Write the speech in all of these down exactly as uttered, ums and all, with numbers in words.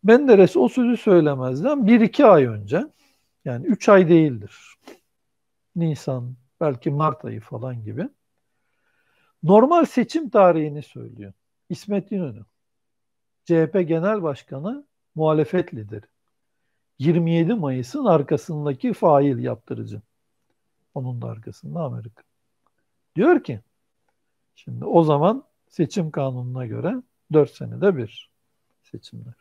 Menderes o sözü söylemezden bir iki ay önce, yani üç ay değildir, Nisan, belki Mart ayı falan gibi, normal seçim tarihini söylüyor. İsmet İnönü, C H P Genel Başkanı, muhalefet lideri. yirmi yedi Mayıs'ın arkasındaki fail, yaptırıcı. Onun da arkasında Amerika. Diyor ki, şimdi o zaman seçim kanununa göre dört senede bir seçimler.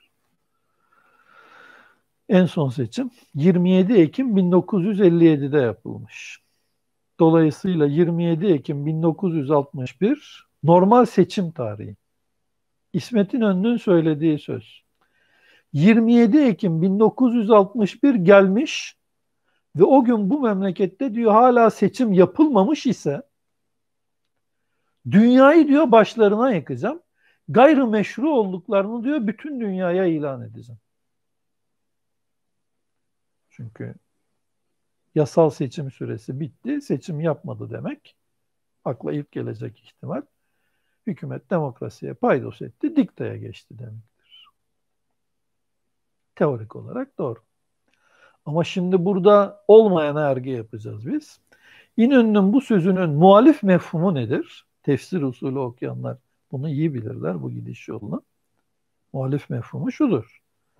En son seçim yirmi yedi Ekim bin dokuz yüz elli yedi'de yapılmış. Dolayısıyla yirmi yedi Ekim bin dokuz yüz altmış bir normal seçim tarihi. İsmet İnönü'nün söylediği söz. yirmi yedi Ekim bin dokuz yüz altmış bir gelmiş ve o gün bu memlekette diyor hala seçim yapılmamış ise dünyayı diyor başlarına yakacağım. Gayrimeşru olduklarını diyor bütün dünyaya ilan edeceğim. Çünkü yasal seçim süresi bitti, seçim yapmadı demek. Akla ilk gelecek ihtimal. Hükümet demokrasiye paydos etti, diktaya geçti demektir. Teorik olarak doğru. Ama şimdi burada olmayana yargı yapacağız biz. İnönü'nün bu sözünün muhalif mefhumu nedir? Tefsir usulü okuyanlar bunu iyi bilirler, bu gidiş yolunu. Muhalif mefhumu şudur.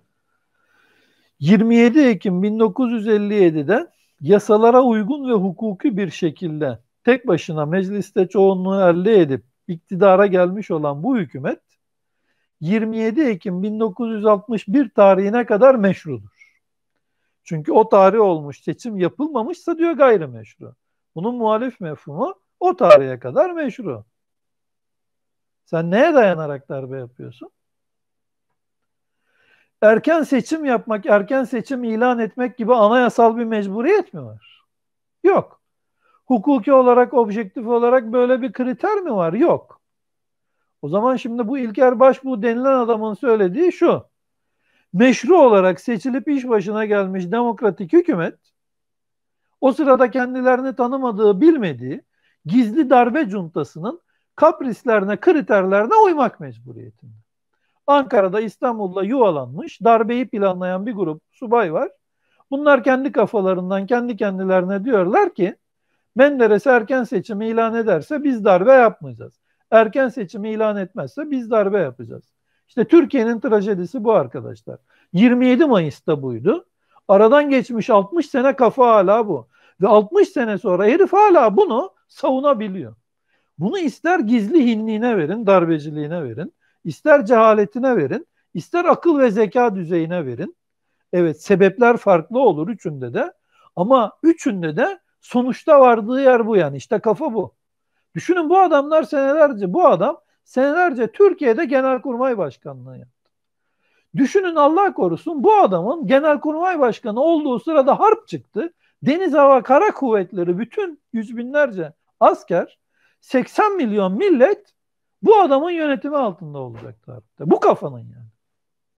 yirmi yedi Ekim bin dokuz yüz elli yedi'de yasalara uygun ve hukuki bir şekilde tek başına mecliste çoğunluğu elde edip iktidara gelmiş olan bu hükümet yirmi yedi Ekim bin dokuz yüz altmış bir tarihine kadar meşrudur. Çünkü o tarih olmuş, seçim yapılmamışsa diyor gayrimeşru. Bunun muhalif mefhumu o tarihe kadar meşru. Sen neye dayanarak darbe yapıyorsun? Erken seçim yapmak, erken seçim ilan etmek gibi anayasal bir mecburiyet mi var? Yok. Hukuki olarak, objektif olarak böyle bir kriter mi var? Yok. O zaman şimdi bu İlker Başbuğ denilen adamın söylediği şu. Meşru olarak seçilip iş başına gelmiş demokratik hükümet, o sırada kendilerini tanımadığı, bilmediği gizli darbe cuntasının kaprislerine, kriterlerine uymak mecburiyetinde. Ankara'da, İstanbul'da yuvalanmış, darbeyi planlayan bir grup subay var. Bunlar kendi kafalarından kendi kendilerine diyorlar ki Menderes erken seçimi ilan ederse biz darbe yapmayacağız. Erken seçimi ilan etmezse biz darbe yapacağız. İşte Türkiye'nin trajedisi bu arkadaşlar. yirmi yedi Mayıs'ta buydu. Aradan geçmiş altmış sene, kafa hala bu. Ve altmış sene sonra herif hala bunu savunabiliyor. Bunu ister gizli hinliğine verin, darbeciliğine verin, ister cehaletine verin, ister akıl ve zeka düzeyine verin. Evet, sebepler farklı olur üçünde de. Ama üçünde de sonuçta vardığı yer bu yani. İşte kafa bu. Düşünün, bu adamlar senelerce, bu adam senelerce Türkiye'de Genelkurmay Başkanlığı yaptı. Düşünün, Allah korusun, bu adamın Genelkurmay Başkanı olduğu sırada harp çıktı. Deniz, hava, kara kuvvetleri, bütün yüz binlerce asker, seksen milyon millet bu adamın yönetimi altında olacaktı harpte. Bu kafanın yani.